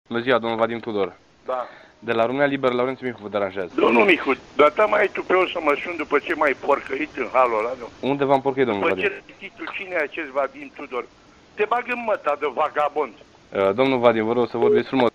Bună ziua, domnul Vadim Tudor. Da. De la România Liberă, Laurențiu Micu vă deranjează. Domnul Micu, dar mai ai tu pe o să mă sun după ce m-ai porcăit în halul ăla, nu? Unde v-am porcăit, domnul Vadim? După ce titlul, cine e acest Vadim Tudor? Te bag în măta de vagabond. Domnul Vadim, vă rog să vorbiți frumos.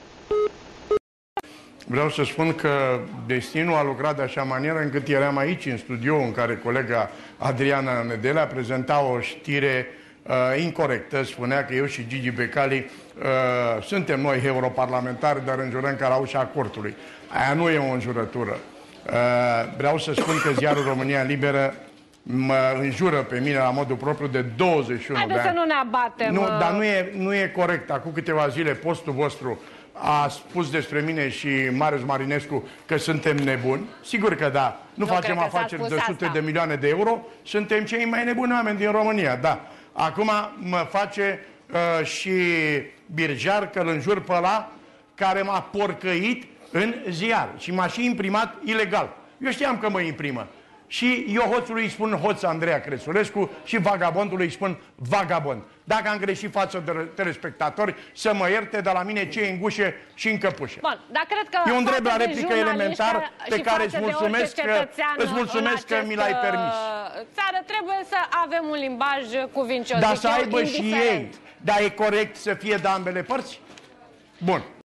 Vreau să spun că destinul a lucrat de așa manieră încât eram aici în studio în care colega Adriana Nedelea prezenta o știre incorrectă. Spunea că eu și Gigi Becali suntem noi europarlamentari, dar înjurăm ca la ușa cortului. Aia nu e o înjurătură. Vreau să spun că ziarul România Liberă mă înjură pe mine la modul propriu de 21 de ani. Haideți să nu ne abatem. Nu, dar nu e corect. Acum câteva zile postul vostru a spus despre mine și Marius Marinescu că suntem nebuni. Sigur că da. Nu facem afaceri de sute de milioane de euro. Suntem cei mai nebuni oameni din România, da. Acum mă face și Birjar că îl înjur pe ăla care m-a porcăit în ziar și m-a și imprimat ilegal. Eu știam că mă imprimă. Și eu hoțului îi spun hoț Andreea Crețulescu și vagabondului îi spun vagabond. Dacă am greșit față de telespectatori, să mă ierte, de la mine ce e în gușe și în căpușe. Bun, dar cred că e un drept la replică elementar pe care îți mulțumesc că mi l-ai permis. Țară, trebuie să avem un limbaj cuvincios. Dar să aibă și ei. Dar e corect să fie de ambele părți? Bun.